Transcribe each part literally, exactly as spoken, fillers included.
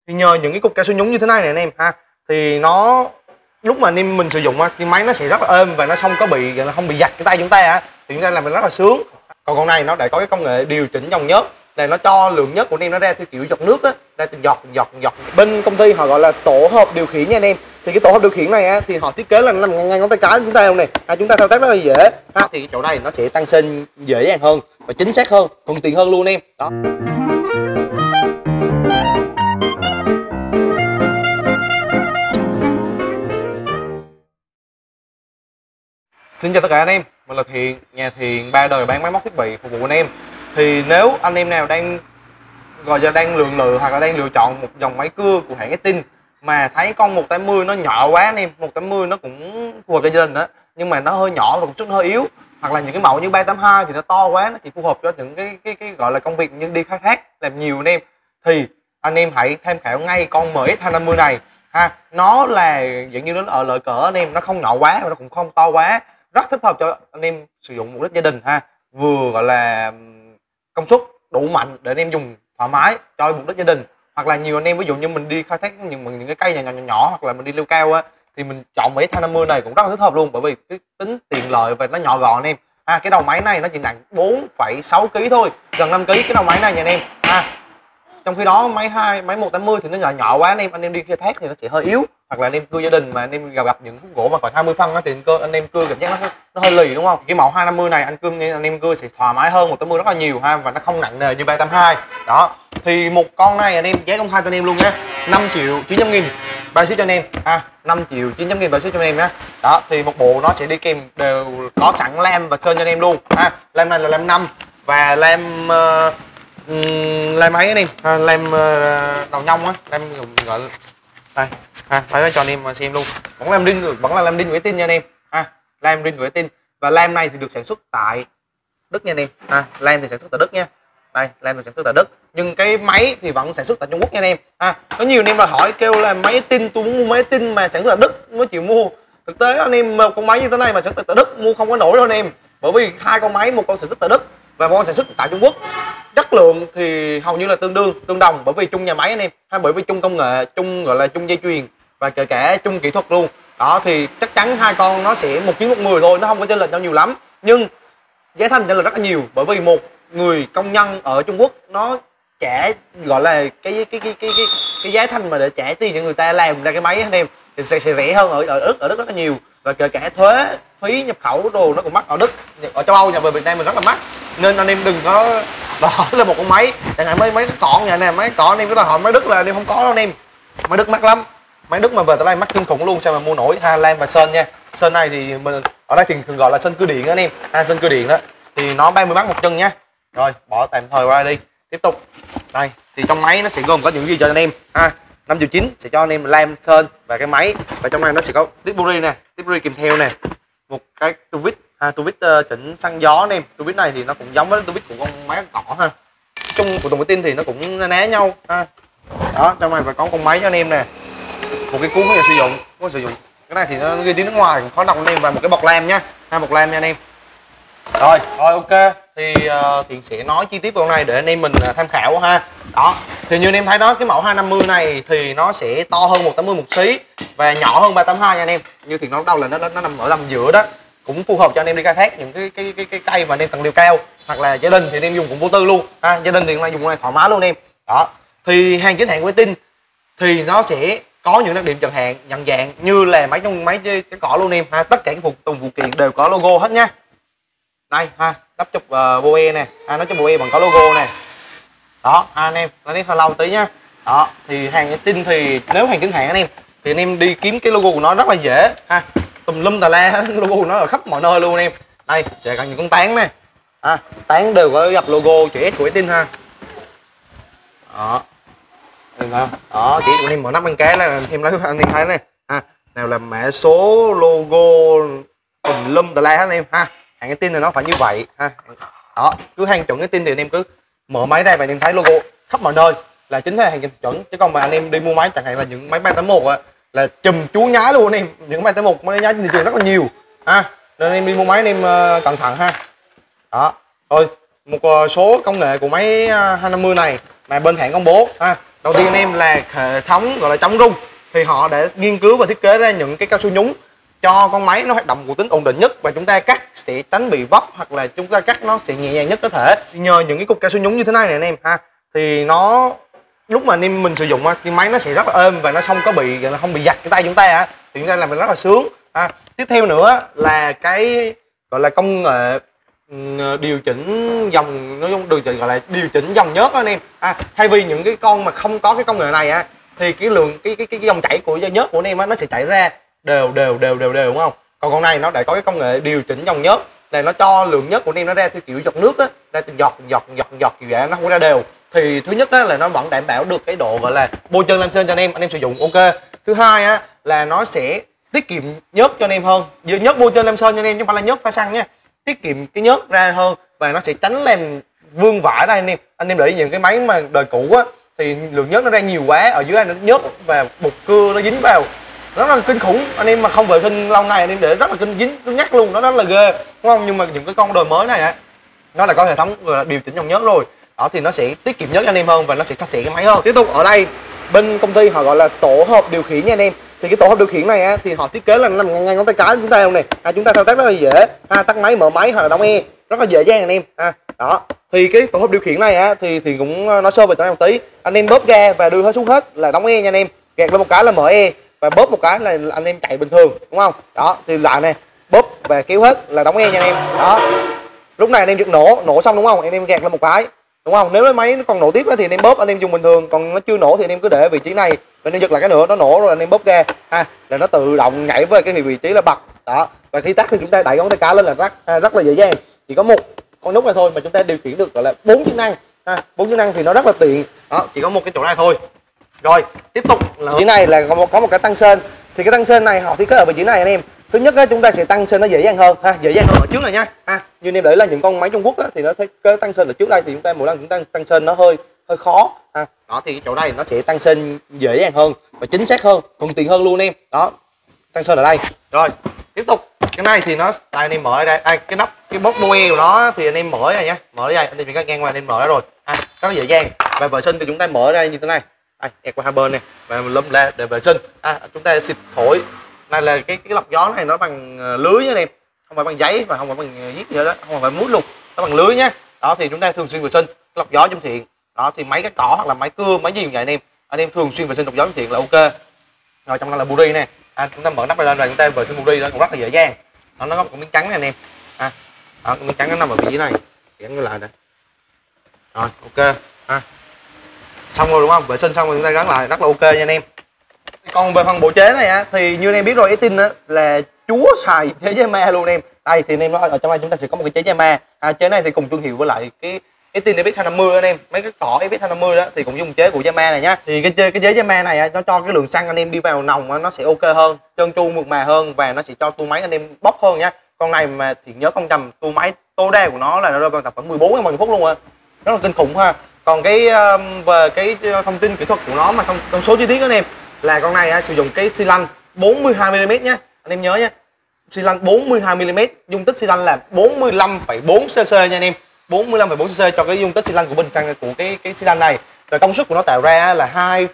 Thì nhờ những cái cục cao su nhúng như thế này này anh em ha, thì nó lúc mà anh em mình sử dụng thì máy nó sẽ rất là êm và nó không có bị không bị giật cái tay chúng ta á, thì chúng ta làm mình rất là sướng. Còn con này nó đã có cái công nghệ điều chỉnh dòng nhớt, là nó cho lượng nhớt của anh em nó ra theo kiểu giọt nước á, ra từng giọt từng giọt từng giọt. Bên công ty họ gọi là tổ hợp điều khiển nha anh em. Thì cái tổ hợp điều khiển này á, thì họ thiết kế là nó nằm ngang ngang ngón tay cái chúng ta không này, à, chúng ta thao tác rất là dễ ha. Thì cái chỗ này nó sẽ tăng sinh dễ dàng hơn và chính xác hơn, thuận tiện hơn luôn anh em. Đó. Xin chào tất cả anh em, mình là Thiện, nhà Thiện ba đời bán máy móc thiết bị phục vụ anh em. Thì nếu anh em nào đang gọi là đang lựa lựa hoặc là đang lựa chọn một dòng máy cưa của hãng Estin mà thấy con một tám mươi nó nhỏ quá anh em, một tám mươi nó cũng phù hợp cho gia đình đó, nhưng mà nó hơi nhỏ và một chút hơi yếu, hoặc là những cái mẫu như ba tám hai thì nó to quá, nó chỉ phù hợp cho những cái cái cái gọi là công việc như đi khai thác làm nhiều anh em, thì anh em hãy tham khảo ngay con em ích hai năm mươi này ha. Nó là dạng như nó ở lợi cỡ anh em, nó không nhỏ quá và nó cũng không to quá, rất thích hợp cho anh em sử dụng mục đích gia đình ha, vừa gọi là công suất đủ mạnh để anh em dùng thoải mái cho mục đích gia đình, hoặc là nhiều anh em ví dụ như mình đi khai thác những những cái cây nhỏ nhỏ nhỏ, nhỏ hoặc là mình đi leo cao á, thì mình chọn em ích hai năm mươi này cũng rất là thích hợp luôn, bởi vì cái tính tiện lợi và nó nhỏ gọn anh em. À, cái đầu máy này nó chỉ nặng bốn phẩy sáu ki lô gam thôi, gần năm ki lô gam cái đầu máy này nha anh em. À, trong khi đó máy hai máy một tám mươi thì nó nhỏ nhỏ quá anh em, anh em đi khai thác thì nó sẽ hơi yếu, hoặc là anh em cưa gia đình mà anh em gặp gặp những khúc gỗ mà còn hai mươi phân á, thì cơ anh em cưa cảm giác nó nó hơi lì đúng không? Cái mẫu hai năm mươi này anh cưa anh em cưa sẽ thoải mái hơn một tám mươi rất là nhiều ha, và nó không nặng nề như ba tám hai. Đó. Thì một con này anh em giá công khai cho anh em luôn nhé, năm triệu chín trăm nghìn bao ship cho anh em ha, năm triệu chín trăm nghìn bao ship cho anh em nhé. Đó, thì một bộ nó sẽ đi kèm đều có sẵn lam và sơn cho anh em luôn ha. Lam này là lam năm và lam uh, Uhm, lam máy anh em, à, lam uh, đầu nhông á, lam gọi đây ha, lấy ra cho anh em xem luôn. Vẫn lam đinh, vẫn là lam đinh của Estin nha anh em ha, lam đinh của Estin. Và lam này thì được sản xuất tại Đức nha anh em ha, lam thì sản xuất tại Đức nha. Đây, lam được sản xuất tại Đức, nhưng cái máy thì vẫn sản xuất tại Trung Quốc nha anh em ha. Có nhiều anh em là hỏi kêu là máy Estin, tôi muốn mua máy Estin mà sản xuất tại Đức mới chịu mua. Thực tế anh em một con máy như thế này mà sản xuất tại Đức mua không có nổi đâu anh em, bởi vì hai con máy, một con sản xuất tại Đức và một con sản xuất tại Trung Quốc, chất lượng thì hầu như là tương đương tương đồng, bởi vì chung nhà máy anh em hay bởi vì chung công nghệ, chung gọi là chung dây chuyền và kể cả chung kỹ thuật luôn. Đó, thì chắc chắn hai con nó sẽ một chín một mười thôi, nó không có chênh lệch nhau nhiều lắm, nhưng giá thành chênh lệch rất là nhiều, bởi vì một người công nhân ở Trung Quốc nó trả gọi là cái cái cái cái cái, cái giá thành mà để trả tiền cho người ta làm ra cái máy anh em thì sẽ, sẽ rẻ hơn ở ở Đức ở Đức rất là nhiều, và kể cả thuế phí nhập khẩu đồ nó cũng mắc ở Đức, ở châu Âu nhà về Việt Nam mình rất là mắc, nên anh em đừng có đòi hỏi là một con máy chẳng hạn mấy mấy cọn nhà này máy cọn anh em cứ đòi hỏi máy Đức là anh em không có đâu anh em, máy Đức mắc lắm, máy Đức mà về tới đây mắc kinh khủng luôn, sao mà mua nổi ha. Lam và sơn nha, sơn này thì mình ở đây thì thường gọi là sơn cưa điện đó anh em ha, sơn cưa điện đó thì nó ba mươi baht một chân nha. Rồi bỏ tạm thời qua đi, tiếp tục đây thì trong máy nó sẽ gồm có những gì cho anh em ha. Năm triệu chín sẽ cho anh em lam sơn và cái máy, và trong này nó sẽ có tiếp buri nè, tiếp buri kèm theo nè, một cái tu vít ha, tu vít uh, chỉnh xăng gió anh em. Tu vít này thì nó cũng giống với tu vít của con máy cỏ ha, chung của Tùng Tin thì nó cũng ná nhau ha. Đó, trong này phải có con máy cho anh em nè, một cái cuốn để sử dụng, có sử dụng cái này thì nó ghi tiếng nước ngoài khó đọc anh em, và một cái bọc lam nhá, hai bọc lam nha anh em. Rồi rồi ok, thì uh, Thiện sẽ nói chi tiết con này để anh em mình uh, tham khảo ha. Đó, thì như anh em thấy đó, cái mẫu hai năm mươi này thì nó sẽ to hơn một tám mươi một xí và nhỏ hơn ba tám hai nha anh em. Như Thiện nói đâu là nó nó nằm ở tầm giữa đó, cũng phù hợp cho anh em đi khai thác những cái cái cái cái cây mà anh em cần leo cao, hoặc là gia đình thì anh em dùng cũng vô tư luôn ha, gia đình thì là dùng con này thoải mái luôn anh em. Đó, thì hàng chính hãng của Estin thì nó sẽ có những đặc điểm chẳng hạn nhận dạng như là máy trong máy cái cỏ luôn em ha, tất cả các phụ tùng phụ kiện đều có logo hết nha. Đây ha, nắp chụp uh, boe nè, ha, nắp chụp boe bằng có logo nè. Đó ha, anh em lấy nét hơi lâu tí nhá. Đó, thì hàng Estin thì nếu hàng chính hãng anh em thì anh em đi kiếm cái logo của nó rất là dễ ha, tùm lum tà la logo của nó ở khắp mọi nơi luôn anh em. Đây kể cả những con tán nè, à, tán đều có gặp logo chữ S của Estin ha. Đó, được không? Đó, chỉ của anh em mở nắp bên cái là thêm lấy anh em thấy này ha, nào là mã số, logo tùm lum tà la hết anh em ha. Hàng Estin thì nó phải như vậy ha. Đó, cứ hàng chuẩn Estin thì anh em cứ mở máy ra và anh em thấy logo khắp mọi nơi là chính là hàng chuẩn, chứ còn mà anh em đi mua máy chẳng hạn là những máy ba tám một á là chùm chú nhái luôn anh em, những máy tám một máy nhái trên thị trường rất là nhiều ha, nên anh em đi mua máy anh em uh, cẩn thận ha. Đó, rồi một uh, số công nghệ của máy uh, hai năm mươi này mà bên hãng công bố ha, Đầu tiên anh em là hệ thống gọi là chống rung, thì họ đã nghiên cứu và thiết kế ra những cái cao su nhúng cho con máy nó hoạt động của tính ổn định nhất, và chúng ta cắt sẽ tránh bị vấp, hoặc là chúng ta cắt nó sẽ nhẹ nhàng nhất có thể. Thì nhờ những cái cục cao su nhúng như thế này này anh em ha, thì nó lúc mà anh em mình sử dụng thì máy nó sẽ rất là êm và nó không có bị không bị giật cái tay chúng ta á, thì chúng ta làm việc rất là sướng. À, tiếp theo nữa là cái gọi là công nghệ điều chỉnh dòng, nói chung điều chỉnh gọi là điều chỉnh dòng nhớt đó anh em. À, thay vì những cái con mà không có cái công nghệ này á, thì cái lượng cái cái cái, cái dòng chảy của nhớt của anh em á, nó sẽ chảy ra đều đều đều đều đều đúng không? Còn con này nó đã có cái công nghệ điều chỉnh dòng nhớt, là nó cho lượng nhớt của anh em nó ra theo kiểu giọt nước á, ra từng giọt từng giọt từng giọt từng giọt kiểu vậy, nó không ra đều. Thì thứ nhất á, là nó vẫn đảm bảo được cái độ gọi là bôi trơn lam sơn cho anh em anh em sử dụng ok. Thứ hai á, là nó sẽ tiết kiệm nhớt cho anh em hơn, nhớt bôi trơn lam sơn cho anh em chứ không phải là nhớt pha xăng nha, tiết kiệm cái nhớt ra hơn, và nó sẽ tránh làm vương vãi đây anh em. Anh em để ý những cái máy mà đời cũ á, thì lượng nhớt nó ra nhiều quá, ở dưới đây nó nhớt và bột cưa nó dính vào rất là kinh khủng. Anh em mà không vệ sinh lâu ngày anh em để rất là kinh dính cứng nhắc luôn, nó rất là ghê đúng không? Nhưng mà những cái con đời mới này á, nó là có hệ thống điều chỉnh dòng nhớt rồi đó, thì nó sẽ tiết kiệm nhớt cho anh em hơn và nó sẽ sạch sẽ cái máy hơn. Tiếp tục ở đây bên công ty họ gọi là tổ hợp điều khiển nha anh em. Thì cái tổ hợp điều khiển này á, thì họ thiết kế là nằm ngang, ngang ngón tay cái chúng ta không này, à, chúng ta thao tác rất là dễ, à, tắt máy mở máy hoặc là đóng e rất là dễ dàng anh em. À, đó thì cái tổ hợp điều khiển này á, thì thì cũng nói sơ về cho anh em một tí. Anh em bóp ga và đưa hết xuống hết là đóng e nha anh em, gạt lên một cái là mở e, và bóp một cái là anh em chạy bình thường đúng không? Đó thì lại này, bóp và kéo hết là đóng e nha anh em. Đó, lúc này anh em chụp nổ nổ xong đúng không, anh em gạt lên một cái đúng không? Nếu cái máy nó còn nổ tiếp thì anh em bóp anh em dùng bình thường, còn nó chưa nổ thì anh em cứ để vị trí này, anh em giật lại cái nữa nó nổ rồi anh em bóp ga ha, là nó tự động nhảy về cái vị trí là bật đó. Và khi tắt thì chúng ta đẩy ngón tay cái lên là tắt, ha, rất là dễ dàng, chỉ có một con nút này thôi mà chúng ta điều khiển được gọi là bốn chức năng, ha, bốn chức năng thì nó rất là tiện đó, chỉ có một cái chỗ này thôi. Rồi tiếp tục là vị trí này là có một, có một cái tăng sên, thì cái tăng sên này họ thiết kế ở vị trí này anh em. Thứ nhất á, chúng ta sẽ tăng sên nó dễ dàng hơn ha, dễ dàng hơn ở trước này nha. Ha, như anh em để là những con máy Trung Quốc á, thì nó thiết kế tăng sên ở trước đây, thì chúng ta mỗi lần chúng ta tăng sên nó hơi hơi khó ha. Đó thì cái chỗ này nó sẽ tăng sên dễ dàng hơn và chính xác hơn, thuận tiện hơn luôn anh em. Đó, tăng sên ở đây. Rồi tiếp tục cái này thì nó đây anh em mở ở đây, à, cái nắp cái bóp đuôi của nó thì anh em mở ra nhá, mở ra đây anh em chỉ cần ngang qua anh em mở ra rồi, ha, rất là dễ dàng. Và vệ sinh thì chúng ta mở ra như thế này, đây ẹt qua hai bên này và lâm ra để vệ sinh. À, chúng ta xịt thổi này là cái cái lọc gió này nó bằng lưới nha anh em, không phải bằng giấy và không phải bằng viết gì hết đó, không phải mút luôn, nó bằng lưới nhá. Đó thì chúng ta thường xuyên vệ sinh lọc gió trong thiện. Đó thì máy cắt cỏ hoặc là máy cưa máy gì cũng vậy anh em, anh em thường xuyên vệ sinh lọc gió trong thiện là ok. Rồi trong đó là buri nè, à, chúng ta mở nắp lên rồi chúng ta vệ sinh buri đó cũng rất là dễ dàng. Đó, nó có một miếng trắng này anh em, à, đó, miếng trắng nó nằm ở vị trí này, gắn lại nè. Rồi ok, à, xong rồi đúng không, vệ sinh xong rồi chúng ta gắn lại rất là ok nha anh em. Còn về phần bộ chế này á, thì như anh em biết rồi, Estin á là chúa xài chế Yamaha luôn anh em. Đây thì anh em nói ở trong đây chúng ta sẽ có một cái chế Yamaha, à, chế này thì cùng thương hiệu với lại cái Estin ép ích hai năm mươi anh em, mấy cái cỏ ép ích hai năm mươi đó thì cũng dùng chế của Yamaha này nhá. Thì cái chế cái chế Yamaha này á, nó cho cái lượng xăng anh em đi vào nòng á, nó sẽ ok hơn, trơn tru mượt mà hơn, và nó sẽ cho tua máy anh em bốc hơn nhá. Con này mà thì nhớ không trầm, tua máy tối đa của nó là nó rơi vào tầm khoảng mười bốn phút luôn á, rất là kinh khủng ha. Còn cái về cái thông tin kỹ thuật của nó mà thông, thông số chi tiết anh em, là con này á, sử dụng cái xi lanh bốn mươi hai mi li mét nhé, anh em nhớ nhé, xi lanh bốn mươi hai mi li mét, dung tích xi lanh là bốn mươi lăm phẩy bốn xê xê nha anh em, bốn mươi lăm phẩy bốn xê xê cho cái dung tích xi lanh của bình xăng của cái cái xi lanh này. Rồi công suất của nó tạo ra là hai,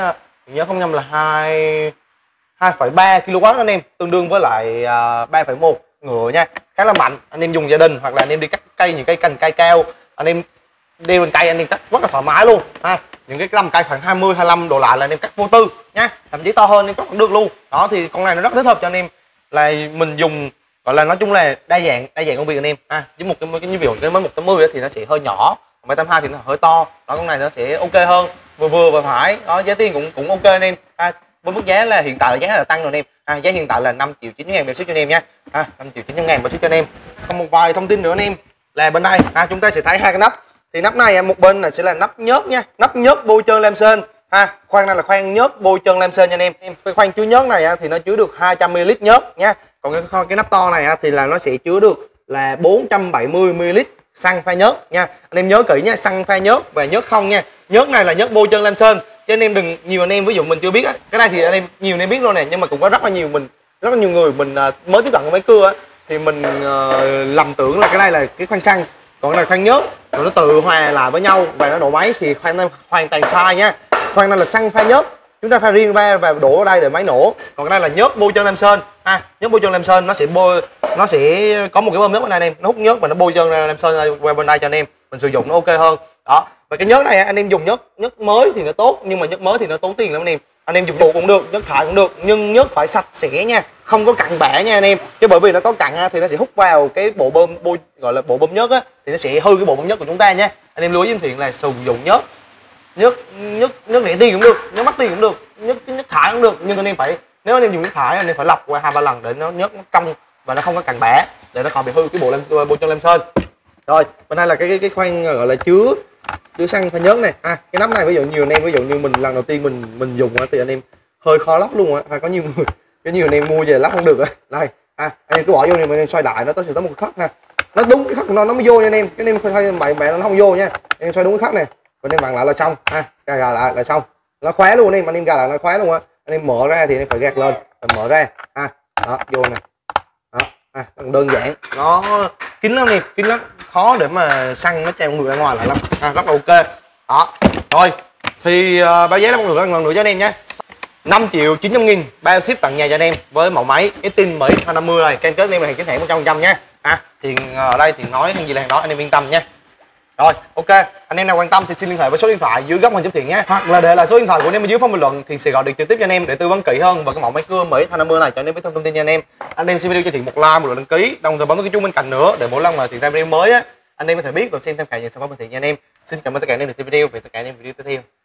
nhớ không nhầm là hai hai phẩy ba ki lô oát anh em, tương đương với lại ba phẩy một ngựa nha, khá là mạnh. Anh em dùng gia đình hoặc là anh em đi cắt cây, những cây cành cây cao, anh em đeo lên cây anh em cắt rất là thoải mái luôn ha. Những cái lăm cây khoảng hai mươi hai mươi lăm độ lại là anh em cắt vô tư nhá, thậm chí to hơn anh em cắt cũng được luôn. Đó thì con này nó rất thích hợp cho anh em, là mình dùng gọi là nói chung là đa dạng đa dạng công việc anh em. À, với một cái, cái như ví dụ cái máy một tám mươi thì nó sẽ hơi nhỏ, máy tám hai thì nó hơi to. Đó, con này nó sẽ ok hơn, vừa vừa và phải. Đó, giá tiền cũng cũng ok anh em. À, với mức giá là hiện tại là giá là tăng rồi anh em. À, giá hiện tại là năm triệu chín ngàn bao ship cho anh em nha. À, năm triệu chín ngàn bao ship cho anh em. Còn một vài thông tin nữa anh em, là bên đây à, chúng ta sẽ thấy hai cái nắp. Thì nắp này một bên này sẽ là nắp nhớt nha, nắp nhớt bôi trơn lam sơn ha. Khoang này là khoang nhớt bôi trơn lam sơn nha anh em. Cái khoang chứa nhớt này thì nó chứa được hai trăm mi li lít nhớt nha. Còn cái khoang cái nắp to này thì là nó sẽ chứa được là bốn trăm bảy mươi mi li lít xăng pha nhớt nha. Anh em nhớ kỹ nha, xăng pha nhớt và nhớt không nha. Nhớt này là nhớt bôi trơn lam sơn, chứ anh em đừng nhiều anh em ví dụ mình chưa biết á, cái này thì anh em nhiều anh em biết rồi nè, nhưng mà cũng có rất là nhiều mình rất là nhiều người mình mới tiếp cận với máy cưa á, thì mình uh, lầm tưởng là cái này là cái khoang xăng, còn cái này khoang nhớt, rồi nó tự hòa lại với nhau và nó nổ máy, thì khoan hoàn toàn sai nha. khoan này là xăng pha nhớt, chúng ta pha riêng ra và đổ ở đây để máy nổ. Còn cái đây là nhớt bôi chân lam sơn ha. Nhớt bôi chân lam sơn nó sẽ bôi, nó sẽ có một cái bơm nhớt bên đây anh em, nó hút nhớt và nó bôi chân lam sơn qua bên đây cho anh em mình sử dụng nó ok hơn đó. Và cái nhớt này anh em dùng nhớt nhớt mới thì nó tốt, nhưng mà nhớt mới thì nó tốn tiền lắm anh em. Anh em dùng đủ cũng được, nhớt thải cũng được, nhưng nhớt phải sạch sẽ nha, không có cặn bã nha anh em. Chứ bởi vì nó có cặn thì nó sẽ hút vào cái bộ bơm bôi, gọi là bộ bơm nhớt á, thì nó sẽ hư cái bộ bơm nhớt của chúng ta nha. Anh em lưu ý Thiện là sử dụng nhớt nhớt nhớt nhớt rẻ tiền cũng được, nhớt mắc tiền cũng được, nhớt nhớt thải cũng được, nhưng anh em phải, nếu anh em dùng nhớt thải anh em phải lọc qua hai ba lần để nó nhớt nó trong và nó không có cặn bã, để nó còn bị hư cái bộ lam bôi chân lam sơn. Rồi bên đây là cái cái, cái khoang gọi là chứa chứa xăng pha nhớt này à. Cái nắp này ví dụ nhiều anh em, ví dụ như mình lần đầu tiên mình mình dùng thì anh em hơi khó lắp luôn á, hay có nhiều người có nhiều anh em mua về lắp không được á. Đây à, anh em cứ bỏ vô này mình xoay đại nó tới sẽ tới một khắc ha, nó đúng cái khắc nó nó mới vô nha anh em, cái anh em xoay mẹ mẹ nó không vô nha, anh em xoay đúng cái khắc này và anh em vặn lại là xong ha, gà gà lại là xong, nó khóa luôn anh em, anh em gà lại nó khóa luôn á. Anh em mở ra thì anh em phải gạt lên và mở ra ha, đó vô này đó à, đơn giản, nó kín lắm em, kín lắm, khó để mà xăng nó treo ngược ra ngoài lại lắm à, rất là ok đó. Rồi thì uh, báo giá là một lượt lần nữa cho anh em nhé, năm triệu chín trăm nghìn bao ship tận nhà cho anh em với mẫu máy Estin M X hai năm mươi này, cam kết anh em là hàng chính hãng một trăm phần trăm nhé à. Thì ở đây thì nói hàng gì là hàng đó, anh em yên tâm nha. Rồi ok, anh em nào quan tâm thì xin liên hệ với số điện thoại dưới góc hình chấm Thiện nhé, hoặc là để lại số điện thoại của anh em ở dưới phần bình luận thì sẽ gọi điện trực tiếp cho anh em để tư vấn kỹ hơn về cái mẫu máy cưa M X hai năm mươi này cho anh em biết thêm thông tin nha anh em. Anh em xin video cho Thiện một like, một lượt đăng ký, đồng thời bấm cái chuông bên cạnh nữa để mỗi lần mà Thiện ra video mới á anh em có thể biết và xem thêm cả những sản phẩm của Thiện nha anh em. Xin cảm ơn tất cả anh em đã xem video, về tất cả anh em video tiếp theo.